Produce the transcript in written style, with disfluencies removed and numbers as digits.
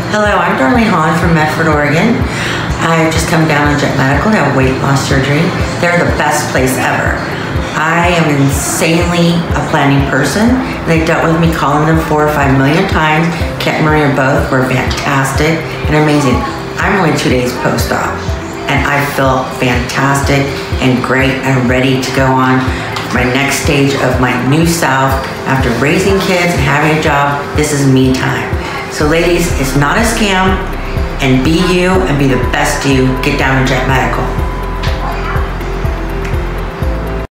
Hello, I'm Darlene Hall from Medford, Oregon. I've just come down on Jet Medical to have weight loss surgery. They're the best place ever. I am insanely a planning person. They dealt with me calling them 4 or 5 million times. Kent and Maria both were fantastic and amazing. I'm only 2 days post-op and I feel fantastic and great and ready to go on my next stage of my new self. After raising kids and having a job, this is me time. So ladies, it's not a scam, and be you and be the best you. Get down to Jet Medical.